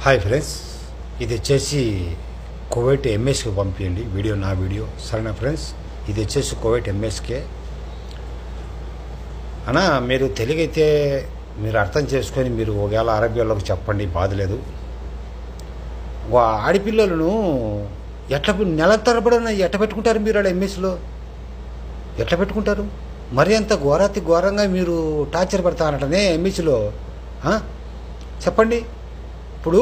Hi friends, ఇది వచ్చేసి Kuwait ఎంఎస్కి పంపించండి వీడియో, నా వీడియో. సరేనా ఫ్రెండ్స్, ఇది వచ్చేసి కువైట్ ఎంఎస్కే అన్నా. మీరు తెలుగైతే మీరు అర్థం చేసుకొని మీరు ఒకవేళ అరబియాలోకి చెప్పండి, బాధ లేదు. ఆడపిల్లలను ఎట్లా నెల తరబడిన ఎట్లా పెట్టుకుంటారు మీరు ఆడ ఎంఎస్లో? ఎట్లా పెట్టుకుంటారు? మరి అంత ఘోరంగా మీరు టార్చర్ పెడతానంటనే ఎంఎస్లో చెప్పండి. ఇప్పుడు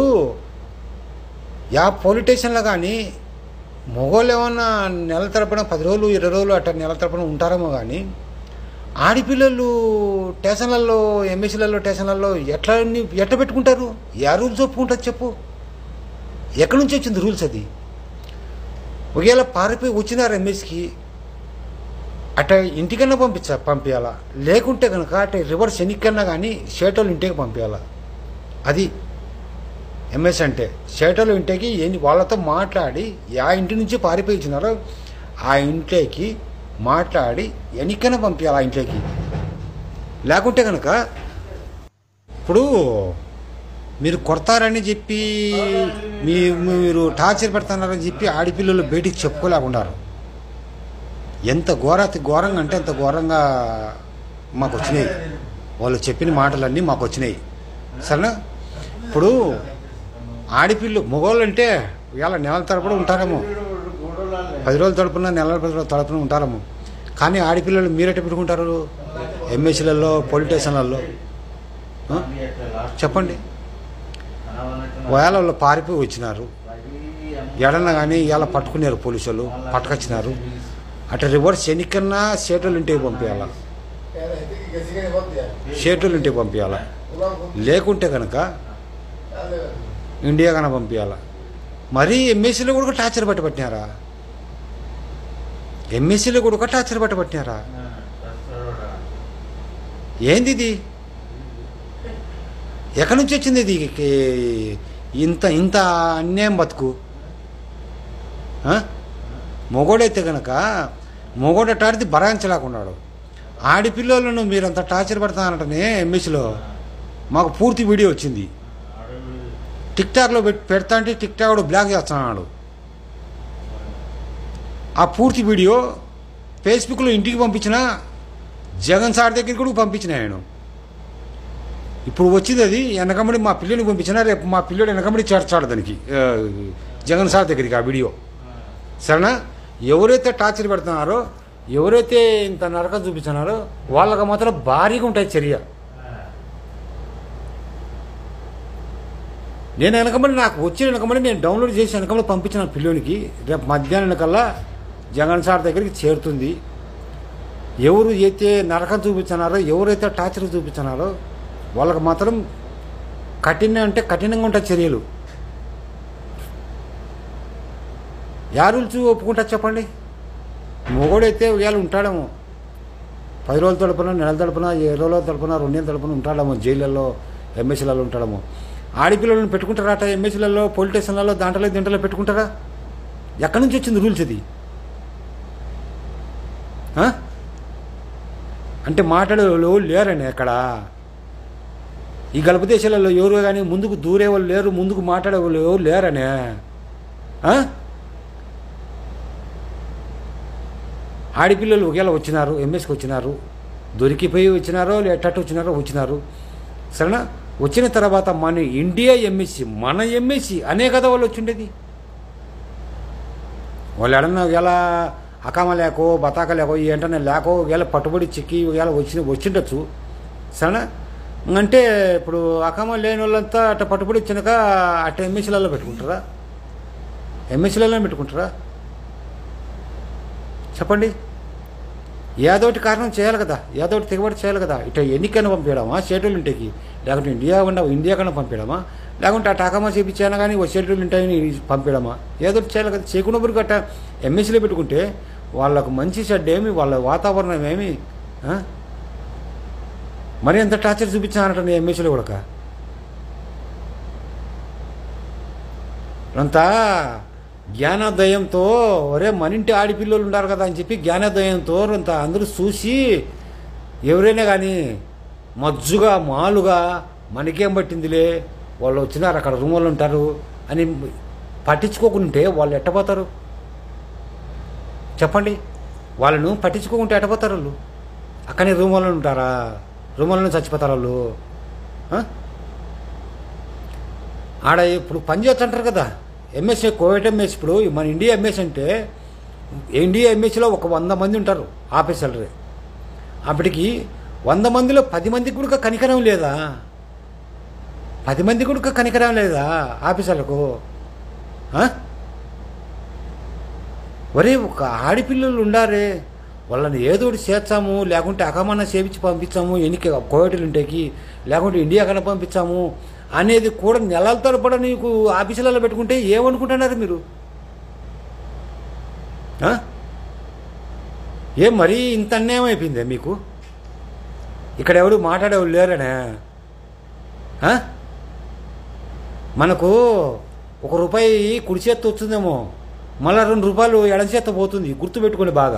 పోలీస్ స్టేషన్లో కానీ మగవాళ్ళు ఏమన్నా నెల తరపున 10 రోజులు 20 రోజులు అట్లా నెల తరపున ఉంటారేమో, కానీ ఆడపిల్లలు స్టేషన్లలో ఎంఎస్లలో స్టేషన్లలో ఎట్లా పెట్టుకుంటారు? ఏ రూల్స్ ఒప్పుకుంటారు చెప్పు? ఎక్కడి నుంచి వచ్చింది రూల్స్? అది ఒకవేళ పారిపోయి వచ్చినారు ఎంఎస్కి అట్లా ఇంటికన్నా పంపించాలా, లేకుంటే కనుక అట్లా రివర్స్ ఎన్నికన్నా కానీ షేటోళ్ళు ఇంటికి పంపించాలా. అది ఎంఎస్ అంటే షేటోళ్ళు ఇంటికి వాళ్ళతో మాట్లాడి ఆ ఇంటి నుంచి పారిపోయి ఇచ్చినారో ఆ ఇంట్లోకి మాట్లాడి ఎన్నికన్నా పంపించాలి ఆ ఇంట్లోకి. లేకుంటే కనుక ఇప్పుడు మీరు కొడతారని చెప్పి మీరు టార్చర్ పెడతారని చెప్పి ఆడపిల్లలు బయటికి చెప్పుకోలేకున్నారు. ఎంత ఘోరంగా అంటే అంత ఘోరంగా మాకు వచ్చినాయి, వాళ్ళు చెప్పిన మాటలన్నీ మాకు వచ్చినాయి. సరేనా? ఇప్పుడు ఆడపిల్లలు మగవాళ్ళు అంటే ఇవాళ నెలల తరపున ఉంటారేమో, 10 రోజుల తరపున నెలల తరపున ఉంటారేమో, కానీ ఆడపిల్లలు మీరెట్ట పెట్టుకుంటారు ఎంఎస్లలో పోలీస్ స్టేషన్లలో? చెప్పండి. ఒకవేళ వాళ్ళు పారిపోయి వచ్చినారు, ఎడన్నా కానీ ఇవాళ పట్టుకున్నారు పోలీసు వాళ్ళు, పట్టుకొచ్చినారు, అట్లా రివర్స్ ఎన్నికన్నా షేటోళ్ళు ఇంటికి పంపించాలా, షేటోళ్ళు ఇంటికి పంపించాలా. లేకుంటే కనుక ఇండియా కన్నా పంపించాలా. మరీ ఎంఎస్సీలో కూడా టార్చర్ పట్టినారా? ఎంఎస్సీలో కూడా టార్చర్ పట్టినారా? ఏంది ఇది? ఎక్కడి నుంచి వచ్చింది ఇది? ఇంత అన్యాయం బతుకు. మొగోడైతే కనుక మొగోడటాడిది భరాయించలేకున్నాడు. ఆడపిల్లలను మీరంత టార్చర్ పెడతానంటనే ఎంఎస్లో మాకు పూర్తి వీడియో వచ్చింది. టిక్టాక్లో పెడతా అంటే టిక్టాక్ బ్లాక్ చేస్తున్నాడు. ఆ పూర్తి వీడియో ఫేస్బుక్లో ఇంటికి పంపించిన, జగన్ సార్ దగ్గరికి కూడా పంపించిన నేను. ఇప్పుడు వచ్చింది అది వెనకబడి మా పిల్లడికి పంపించిన, రేపు మా పిల్లడు వెనకబడి చేర్చాడు దానికి జగన్ సార్ దగ్గరికి ఆ వీడియో. సరేనా? ఎవరైతే టార్చర్ పెడుతున్నారో, ఎవరైతే ఇంత నరకం చూపిస్తున్నారో వాళ్ళకి మాత్రం భారీగా ఉంటాయి చర్య. నేను వెనకబడి నాకు వచ్చిన వెనకబడి నేను డౌన్లోడ్ చేసి వెనకబడి పంపించిన పిల్లోనికి రేపు మధ్యాహ్నం కల్లా జగన్ సార్ దగ్గరికి చేరుతుంది. ఎవరు అయితే నరకం చూపించున్నారో, ఎవరైతే టార్చర్ చూపించున్నారో వాళ్ళకి మాత్రం కఠినంగా ఉంటాయి చర్యలు. యా రూల్స్ ఒప్పుకుంటారు చెప్పండి? మొగోడైతే ఇవాళ ఉంటాడేమో 10 రోజుల తడుపున, నెల తడుపున, 7 రోజుల తడుపున, 2 నెలల తడుపున ఉంటాడేమో జైళ్ళల్లో ఎంఎస్సీలలో ఉంటాడేమో. ఆడపిల్లలను పెట్టుకుంటారా అట ఎంఎస్సీలలో పోలీస్ స్టేషన్లలో దీంట్లో పెట్టుకుంటారా? ఎక్కడి నుంచి వచ్చింది రూల్స్ ఇది? అంటే మాట్లాడే వాళ్ళు లేరని ఎక్కడ? ఈ గల్ఫ్ దేశాలలో ఎవరు కానీ ముందుకు దూరే వాళ్ళు లేరు, ముందుకు మాట్లాడే వాళ్ళు ఎవరు లేరనే? ఆడపిల్లలు ఒకవేళ వచ్చినారు, ఎంఎస్కి వచ్చినారు, దొరికిపోయి వచ్చినారో ఎట్టట్టు వచ్చినారు. సరేనా? వచ్చిన తర్వాత మన ఇండియా ఎంఎస్సి, మన ఎంఎస్సి అనే కదా వాళ్ళు వచ్చిండేది. వాళ్ళు ఎడన్నా ఎలా అకామ లేకో బతాక లేకో ఏంటనే లేకో ఒకవేళ పట్టుబడి చిక్కి ఒకవేళ వచ్చిండొచ్చు. సరేనా? అంటే ఇప్పుడు అకామ లేని వాళ్ళంతా అట్లా పట్టుబడి వచ్చినాక అట్ట ఎంఎస్సీలలో పెట్టుకుంటారా? ఎంఎస్సీలలో పెట్టుకుంటారా? చెప్పండి. ఏదోటి కారణం చేయాలి కదా, ఏదోటి తెగబడి చేయాలి కదా. ఇట్లా ఎన్నికైనా పంపించడమా షెడ్యూల్ ఇంటికి, లేకుంటే ఇండియా కన్నా పంపించడమా, లేకుంటే ఆ టాకామా చేయించానా కానీ ఓ షెడ్యూల్ ఉంటాయని పంపించడమా? ఏదోటి చేయాలి కదా. చేయకుండా గట్ట ఎంఎస్సీలో పెట్టుకుంటే వాళ్ళకు మంచి చెడ్డ ఏమి, వాళ్ళ వాతావరణం ఏమి, మరి ఎంత టార్చర్ చూపించానంట ఎంఎస్సీలో కూడా. అంతా జ్ఞానోదయంతో ఒరే మన ఇంటి ఆడపిల్లలు ఉన్నారు కదా అని చెప్పి జ్ఞానోదయంతో అంత అందరూ చూసి ఎవరైనా కానీ మజ్జుగా మాలుగా మనకేం పట్టిందిలే వాళ్ళు వచ్చినారు అక్కడ రూమ్ వాళ్ళు ఉంటారు అని పట్టించుకోకుంటే వాళ్ళు ఎట్టపోతారు చెప్పండి? వాళ్ళను పట్టించుకోకుంటే ఎట్టపోతారు వాళ్ళు? అక్కడనే రూమ్ వాళ్ళు ఉంటారా? రూమ్ వాళ్ళని చచ్చిపోతారు వాళ్ళు. ఆడ ఇప్పుడు పని చేస్తుంటారు కదా ఎంఎస్ఏ, కోవిడ్ ఎంఎస్. ఇప్పుడు మన ఇండియా ఎంఎస్ అంటే ఇండియా ఎంఎస్లో ఒక 100 మంది ఉంటారు ఆఫీసర్లు. అప్పటికి 100 మందిలో 10 మందికి కూడా కనికరం లేదా? 10 మంది కూడా కనికరం లేదా ఆఫీసర్లకు? ఒరే ఒక ఆడపిల్లలు ఉండారే, వాళ్ళని ఏదోటి చేర్చాము, లేకుంటే అకమన్నా చేపించి పంపించాము, ఎన్నిక కోవిడ్లు ఉంటేకి, లేకుంటే ఇండియా కన్నా పంపించాము అనేది కూడా నెలల తరబడి నీకు ఆఫీసులలో పెట్టుకుంటే ఏమనుకుంటున్నారు మీరు? ఏం మరీ ఇంత అన్యాయం అయిపోయిందే మీకు? ఇక్కడ ఎవరు మాట్లాడేవాళ్ళు లేరనే? మనకు ₹1 కుడి చేత్తో వచ్చిందేమో, మళ్ళీ ₹2 ఎడం చేత్తో పోతుంది. గుర్తుపెట్టుకోండి బాగా.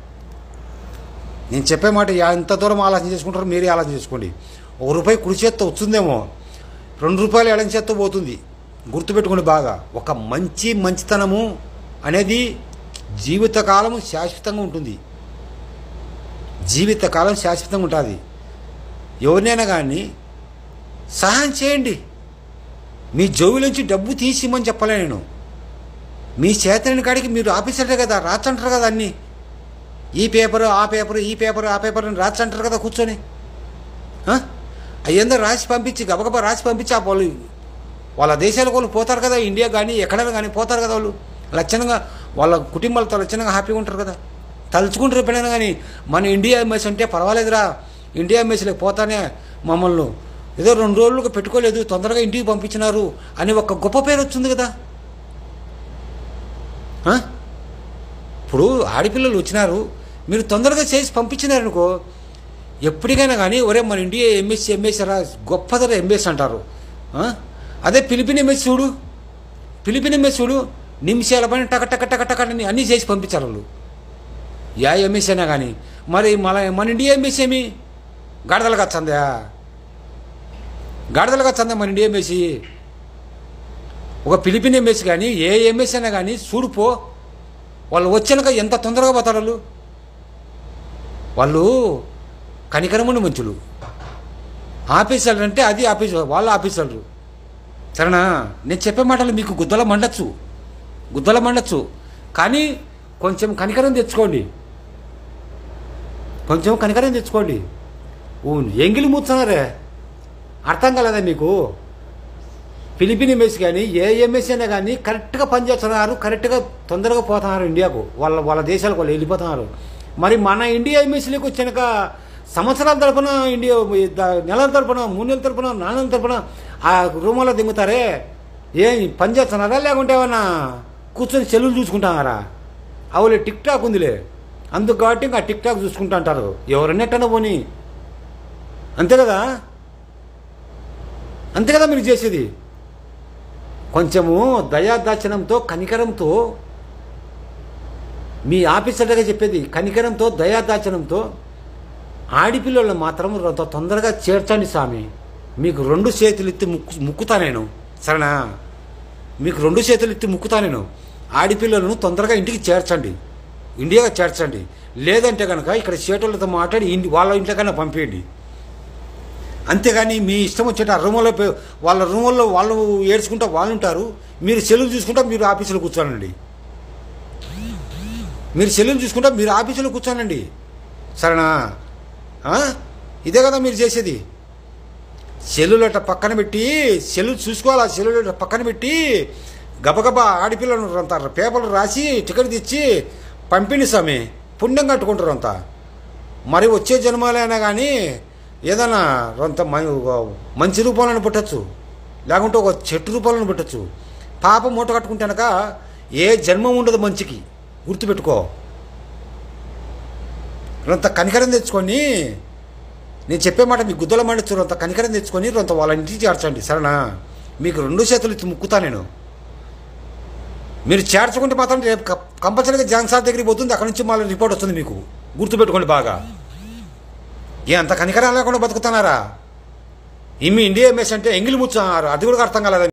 నేను చెప్పే మాట ఎంత దూరం ఆలోచన చేసుకుంటారో మీరే ఆలోచన చేసుకోండి. ₹1 కుడి చేత్తో వచ్చిందేమో, ₹2 ఎడం చేత్తో పోతుంది. గుర్తుపెట్టుకోండి బాగా. ఒక మంచితనము అనేది జీవితకాలం శాశ్వతంగా ఉంటుంది. జీవితకాలం శాశ్వతంగా ఉంటుంది. ఎవరినైనా కానీ సహాయం చేయండి. మీ జోబులోంచి డబ్బు తీసిమని చెప్పలే నేను. మీ చేతని కాడికి మీరు ఆఫీసరే కదా, రాచంటారు కదా అన్నీ. ఈ పేపరు ఆ పేపరు, ఈ పేపరు ఆ పేపర్ అని రాచంటారు కదా కూర్చొని. అయ్యేందో రాసి పంపించి, గబగబా రాసి పంపించి ఆ వాళ్ళు వాళ్ళ దేశాలకు వాళ్ళు పోతారు కదా, ఇండియా కానీ ఎక్కడైనా కానీ పోతారు కదా. వాళ్ళు లక్షణంగా వాళ్ళ కుటుంబాలతో లక్షణంగా హ్యాపీగా ఉంటారు కదా. తలుచుకుంటారు ఎప్పుడైనా కానీ మన ఇండియా ఎంఎస్ అంటే పర్వాలేదురా, ఇండియా ఎంఎస్లోకి పోతానే మమ్మల్ని ఏదో 2 రోజులకు పెట్టుకోలేదు, తొందరగా ఇంటికి పంపించినారు అని ఒక గొప్ప పేరు వచ్చింది కదా. ఇప్పుడు ఆడపిల్లలు వచ్చినారు, మీరు తొందరగా చేసి పంపించినారనుకో, ఎప్పటికైనా కానీ ఒరే మన ఇండియా ఎంఎస్ రా, గొప్పదర ఎంఎస్ అంటారు. అదే ఫిలిపిన్ ఎంఎస్ చూడు, ఫిలిపిన్ ఎంఎస్ చూడు, నిమిషాల పని టక టక టక టక అన్నీ చేసి పంపించారు వాళ్ళు. యా ఎంఎస్ అయినా కానీ. మరి మన ఇండియా ఎంఎస్ ఏమి గాడిదలుగా చందా? గాడిదలుగా చందా మన ఇండియా ఎంఎస్? ఒక ఫిలిపిన్ ఎంఎస్ కానీ ఏ ఎంఎస్ అయినా కానీ చూడుపో, వాళ్ళు వచ్చినాక ఎంత తొందరగా పోతారు వాళ్ళు. వాళ్ళు కనికరముని మంచులు. ఆఫీసర్లు అంటే అది ఆఫీసర్, వాళ్ళ ఆఫీసర్లు. సరేనా? నేను చెప్పే మాటలు మీకు గుద్దల మండచ్చు, కానీ కొంచెం కనికరం తెచ్చుకోండి. ఎంగిలి మూస్తున్నారే, అర్థం కాలేదా మీకు? ఫిలిపిన్ ఎంఎస్ కానీ ఏ ఎంఎస్ అయినా కానీ కరెక్ట్గా పనిచేస్తున్నారు, కరెక్ట్గా తొందరగా పోతున్నారు ఇండియాకు, వాళ్ళ దేశాలకు వాళ్ళు వెళ్ళిపోతున్నారు. మరి మన ఇండియా ఎంఎస్లోకి వచ్చినాక సంవత్సరాల తరపున, ఇండియా నెలల తరపున, 3 నెలల తరపున, 4 నెలల తరపున ఆ రూములో దిగుతారే, ఏం పని చేస్తున్నారా? లేకుంటే ఏమన్నా కూర్చొని సెల్లులు చూసుకుంటున్నారా? అవులే టిక్ టాక్ ఉందిలే, అందుకు కాబట్టి ఇంకా టిక్ టాక్ చూసుకుంటూ అంటారు. ఎవరన్నట్టన్నా పోనీ, అంతే కదా మీరు చేసేది. కొంచెము దయాదాచనంతో, కనికరంతో, మీ ఆఫీసర్గా చెప్పేది, కనికరంతో దయాదాచనంతో ఆడిపిల్లలను మాత్రం తొందరగా చేర్చండి స్వామి. మీకు 2 చేతులు ఎత్తి ముక్కుతా నేను, సరేనా? మీకు 2 చేతులు ఎత్తి ముక్కుతా నేను. ఆడిపిల్లలను తొందరగా ఇంటికి చేర్చండి, ఇండియాగా చేర్చండి. లేదంటే కనుక ఇక్కడ చేతులతో మాట్లాడి వాళ్ళ ఇంట్లోకైనా పంపేయండి. అంతేగాని మీ ఇష్టం వచ్చేట వాళ్ళ రూముల్లో వాళ్ళు ఏడ్చుకుంటా వాళ్ళు ఉంటారు, మీరు సెలవు చూసుకుంటా మీరు ఆఫీసులో కూర్చోనండి. సరేనా? ఇదే కదా మీరు చేసేది. సెల్లులట పక్కన పెట్టి, సెల్లు చూసుకోవాలి, సెల్లులట పక్కన పెట్టి గబగబా ఆడపిల్లలు అంటారు, పేపర్లు రాసి టికెట్ తెచ్చి పంపిణీ స్వామి, పుణ్యం కట్టుకుంటారు అంతా. మరి వచ్చే జన్మాలైనా కానీ ఏదైనా కొంత మంచి రూపంలో పుట్టచ్చు, లేకుంటే ఒక చెట్టు రూపంలో పుట్టచ్చు. పాపం మూట కట్టుకుంటానక ఏ జన్మం ఉండదు మంచికి, గుర్తుపెట్టుకో. కొంత కనికరం తెచ్చుకొని, నేను చెప్పే మాట మీ గుద్దల మండచ్చు, కొంత కనికరం తెచ్చుకొని కొంత వాళ్ళ ఇంటికి చేర్చండి, సరేనా? మీకు 2 చేతులు ఇచ్చి ముక్కుతా నేను. మీరు చేర్చుకుంటే మాత్రం రేపు కంపల్సరీగా జాన్ సార్ దగ్గరికి పోతుంది, అక్కడ నుంచి మళ్ళీ రిపోర్ట్ వస్తుంది మీకు, గుర్తుపెట్టుకోండి బాగా. అంత కనికరం లేకుండా బతుకుతున్నారా? ఈమె ఇండియా ఎంఎస్ అంటే ఎంగిలి ముచ్చ అది కూడా అర్థం కాలేదు.